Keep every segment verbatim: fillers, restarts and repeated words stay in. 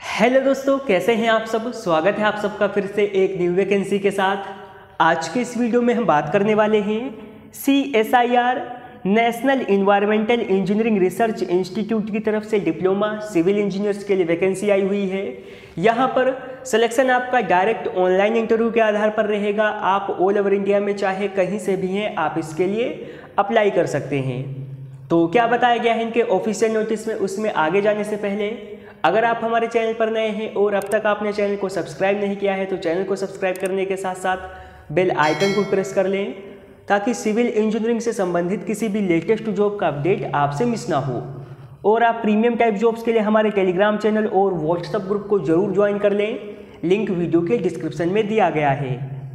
Hello दोस्तों, कैसे हैं आप सब। स्वागत है आप सबका फिर से एक न्यू वैकेंसी के साथ। आज के इस वीडियो में हम बात करने वाले हैं C S I R national environmental engineering research institute की तरफ से डिप्लोमा सिविल इंजीनियर्स के लिए वैकेंसी आई हुई है। यहाँ पर सिलेक्शन आपका डायरेक्ट ऑनलाइन इंटरव्यू के आधार पर रहेगा। आप ऑल ओवर इंडिया में चाहे कहीं से भी हैं, आप इसके लिए अप्लाई कर सकते हैं। तो क्या बताया गया है इनके ऑफिशियल नोटिस में, उसमें आगे जाने से पहले अगर आप हमारे चैनल पर नए हैं और अब तक आपने चैनल को सब्सक्राइब नहीं किया है तो चैनल को सब्सक्राइब करने के साथ साथ बेल आइकन को प्रेस कर लें, ताकि सिविल इंजीनियरिंग से संबंधित किसी भी लेटेस्ट जॉब का अपडेट आपसे मिस ना हो। और आप प्रीमियम टाइप जॉब्स के लिए हमारे टेलीग्राम चैनल और व्हाट्सएप ग्रुप को जरूर ज्वाइन कर लें, लिंक वीडियो के डिस्क्रिप्शन में दिया गया है।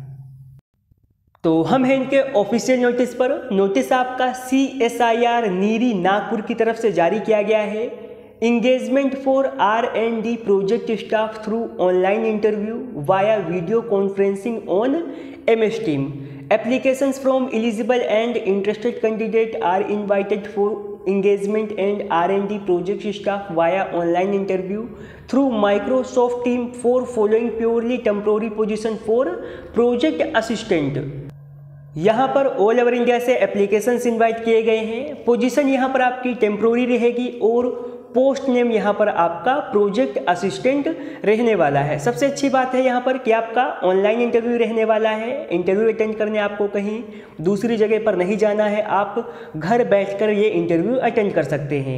तो हम हैं इनके ऑफिशियल नोटिस पर। नोटिस आपका C S I R NEERI Nagpur की तरफ से जारी किया गया है। Engagement for R and D project staff through online interview via video conferencing on M S team. Applications from eligible and interested candidate are invited for engagement and R and D project staff via online interview through Microsoft team for following purely temporary position for project assistant. यहाँ पर all over India से applications invite किए गए हैं। Position यहाँ पर आपकी temporary रहेगी और पोस्ट नेम यहाँ पर आपका प्रोजेक्ट असिस्टेंट रहने वाला है। सबसे अच्छी बात है यहाँ पर कि आपका ऑनलाइन इंटरव्यू रहने वाला है। इंटरव्यू अटेंड करने आपको कहीं दूसरी जगह पर नहीं जाना है, आप घर बैठकर ये इंटरव्यू अटेंड कर सकते हैं।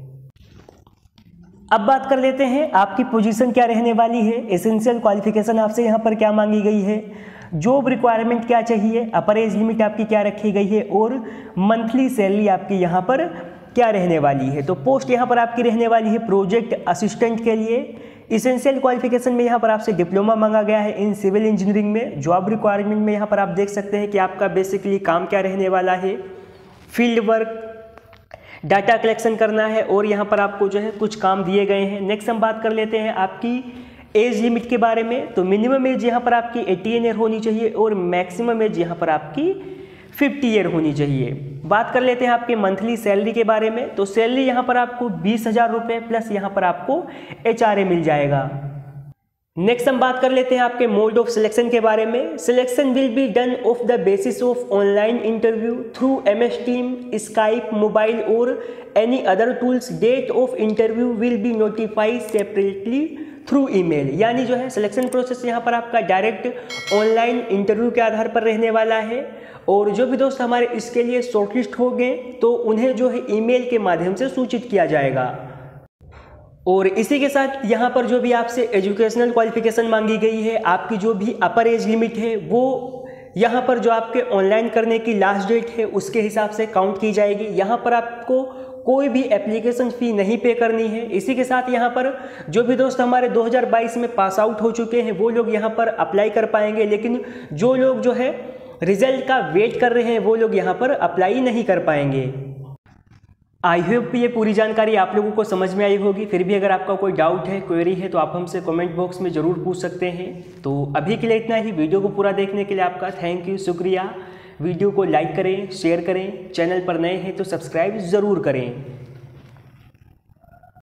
अब बात कर लेते हैं आपकी पोजीशन क्या रहने वाली है। एसेंशियल क्वालिफिकेशन आपसे यहाँ पर क्या मांगी गई है, जॉब रिक्वायरमेंट क्या चाहिए, अपर एज लिमिट आपकी क्या रखी गई है और मंथली सैलरी आपकी यहाँ पर क्या रहने वाली है। तो पोस्ट यहाँ पर आपकी रहने वाली है प्रोजेक्ट असिस्टेंट के लिए। इसेंशियल क्वालिफिकेशन में यहाँ पर आपसे डिप्लोमा मांगा गया है इन सिविल इंजीनियरिंग में। जॉब रिक्वायरमेंट में यहाँ पर आप देख सकते हैं कि आपका बेसिकली काम क्या रहने वाला है, फील्ड वर्क, डाटा कलेक्शन करना है और यहाँ पर आपको जो है कुछ काम दिए गए हैं। नेक्स्ट हम बात कर लेते हैं आपकी एज लिमिट के बारे में। तो मिनिमम एज यहाँ पर आपकी एटीन ईयर होनी चाहिए और मैक्सिमम एज यहाँ पर आपकी फिफ्टी ईयर होनी चाहिए। बात कर लेते हैं आपके मंथली सैलरी के बारे में। तो सैलरी यहाँ पर आपको बीस हजार रुपये प्लस यहाँ पर आपको एच आर ए मिल जाएगा। नेक्स्ट हम बात कर लेते हैं आपके मोड ऑफ सिलेक्शन के बारे में। Selection will be done of the basis of online interview through M S team, Skype, mobile और any other tools. Date of interview will be notified separately through email. यानी जो है selection process यहाँ पर आपका डायरेक्ट ऑनलाइन इंटरव्यू के आधार पर रहने वाला है और जो भी दोस्त हमारे इसके लिए शॉर्टलिस्ट हो गए तो उन्हें जो है ईमेल के माध्यम से सूचित किया जाएगा। और इसी के साथ यहाँ पर जो भी आपसे एजुकेशनल क्वालिफिकेशन मांगी गई है, आपकी जो भी अपर एज लिमिट है वो यहाँ पर जो आपके ऑनलाइन करने की लास्ट डेट है उसके हिसाब से काउंट की जाएगी। यहाँ पर आपको कोई भी एप्लीकेशन फ़ी नहीं पे करनी है। इसी के साथ यहाँ पर जो भी दोस्त हमारे दो हज़ार बाईस में पास आउट हो चुके हैं वो लोग यहाँ पर अप्लाई कर पाएंगे, लेकिन जो लोग जो है रिजल्ट का वेट कर रहे हैं वो लोग यहाँ पर अप्लाई नहीं कर पाएंगे। आई होप ये पूरी जानकारी आप लोगों को समझ में आई होगी। फिर भी अगर आपका कोई डाउट है, क्वेरी है तो आप हमसे कमेंट बॉक्स में ज़रूर पूछ सकते हैं। तो अभी के लिए इतना ही। वीडियो को पूरा देखने के लिए आपका थैंक यू, शुक्रिया। वीडियो को लाइक करें, शेयर करें, चैनल पर नए हैं तो सब्सक्राइब ज़रूर करें।